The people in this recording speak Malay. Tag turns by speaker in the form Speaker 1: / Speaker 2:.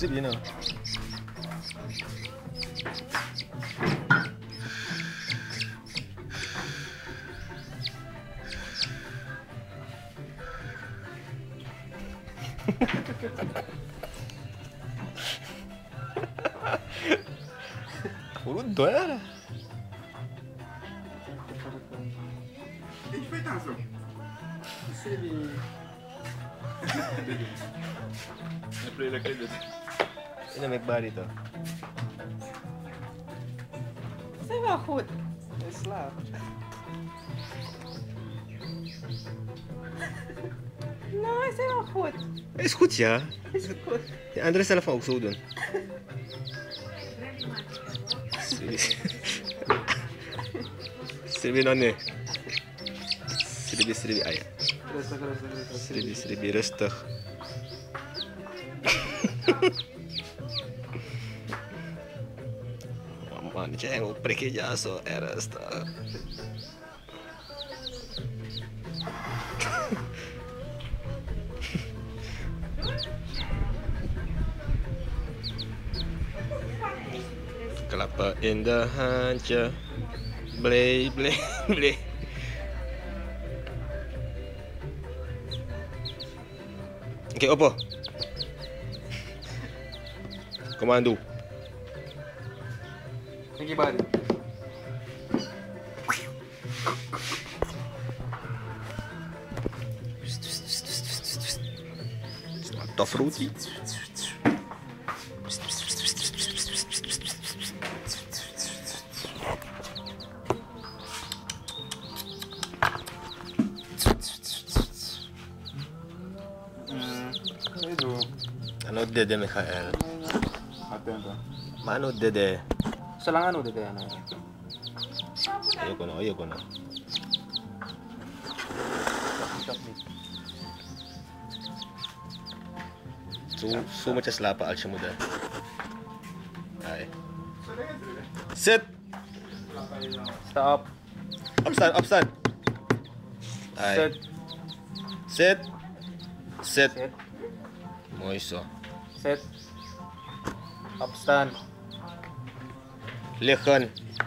Speaker 1: C'est bien, non? Urut doya lah.
Speaker 2: Ich will das so.
Speaker 1: Ini make body tu.
Speaker 3: Is wel goed. Hij slaapt. Nou, is wel goed.
Speaker 1: Is goed ja.
Speaker 3: Is goed.
Speaker 1: Die andere zelf ook zo doen. Seribi nonne. Seribi ayah. Seribi rustig. Mama, ni cakap aku pergi je so rustig. Kelapa indah hancur. Blay, blay, blay. Okay, apa? Komando.
Speaker 3: Pergi balik.
Speaker 1: Tough fruity. Ano dede, Michael?
Speaker 2: Atento.
Speaker 1: Mano dede?
Speaker 3: Isa lang ano, dito yan.
Speaker 1: Ayoko na, ayoko na. So much selapa al muda. Ay. Sit.
Speaker 3: Stop.
Speaker 1: Upstand, upstand. Ay.
Speaker 3: Sit.
Speaker 1: Sit. Sit.
Speaker 3: Sit.
Speaker 1: Moiso.
Speaker 3: Sit. Upstand.
Speaker 1: Liggen.